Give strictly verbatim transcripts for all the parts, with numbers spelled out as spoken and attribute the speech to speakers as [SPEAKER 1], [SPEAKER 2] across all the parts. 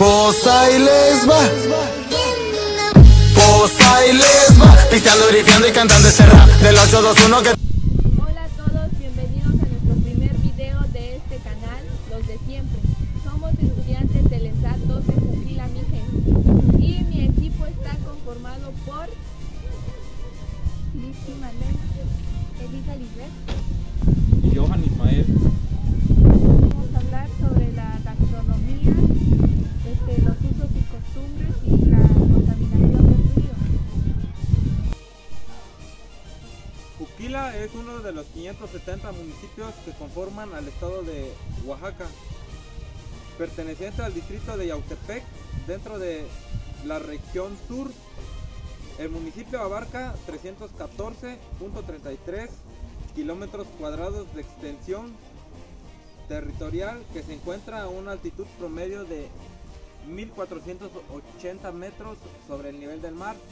[SPEAKER 1] Posa y les va, posa y les va, pisteando, grifeando y cantando ese rap del ocho dos uno que...
[SPEAKER 2] Hola a todos, bienvenidos a nuestro primer video de este canal, los de siempre. Somos estudiantes del ENSAT doce Juquila Mije y mi equipo está conformado por Lizzy Malena, Elisa Lisbeth
[SPEAKER 3] y Johan Ismael.
[SPEAKER 2] Vamos a hablar sobre la gastronomía, este, los usos y costumbres y la contaminación del río.
[SPEAKER 3] Juquila es uno de los quinientos setenta municipios que conforman al estado de Oaxaca, perteneciente al distrito de Yautepec, dentro de la región sur. El municipio abarca trescientos catorce punto treinta y tres kilómetros cuadrados de extensión territorial, que se encuentra a una altitud promedio de mil cuatrocientos ochenta metros sobre el nivel del mar.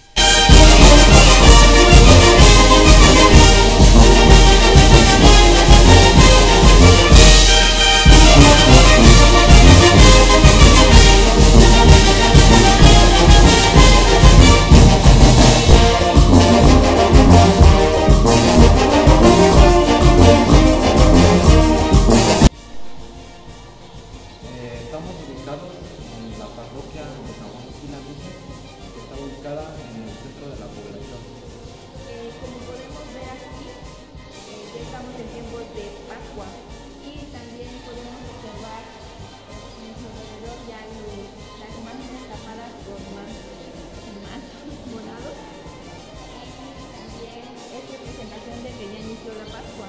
[SPEAKER 3] Estamos ubicados en la parroquia de San Juan Juquila Mije, que está ubicada en el centro de la población.
[SPEAKER 2] Eh, como podemos ver aquí, eh, ya estamos en tiempos de Pascua y también podemos observar en nuestro alrededor ya los, las imágenes tapadas por mantos morados, y también es representación de que ya inició la Pascua,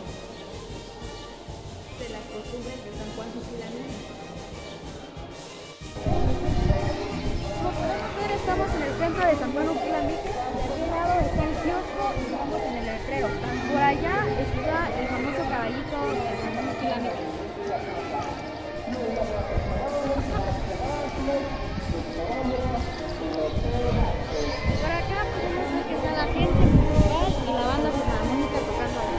[SPEAKER 2] de las costumbres de San Juan Juquila Mije. Como podemos ver, estamos en el centro de San Juan Juquila Mije. De este lado está el kiosco y estamos en el letrero. Por allá está el famoso caballito de San Juan Juquila Mije. Por acá podemos ver que está la agencia municipal y la banda filarmónica tocando allá.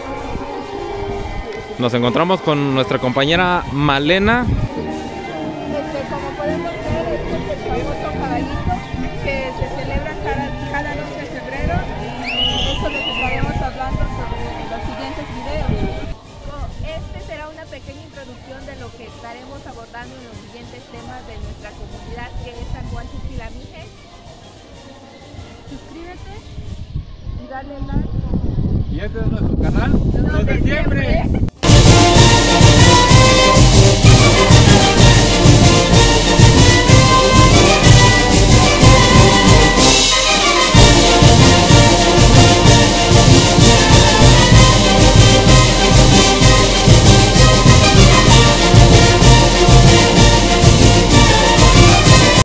[SPEAKER 3] Nos encontramos con nuestra compañera Malena.
[SPEAKER 2] Este, como podemos ver, este es el famoso caballito que se celebra cada, cada doce de febrero, y eso es lo que estaremos hablando sobre los siguientes videos. Este será una pequeña introducción de lo que estaremos abordando en los siguientes temas de nuestra comunidad, que es San Juan Juquila Mije. Suscríbete y dale like.
[SPEAKER 3] Y este es nuestro canal,
[SPEAKER 2] Los de siempre.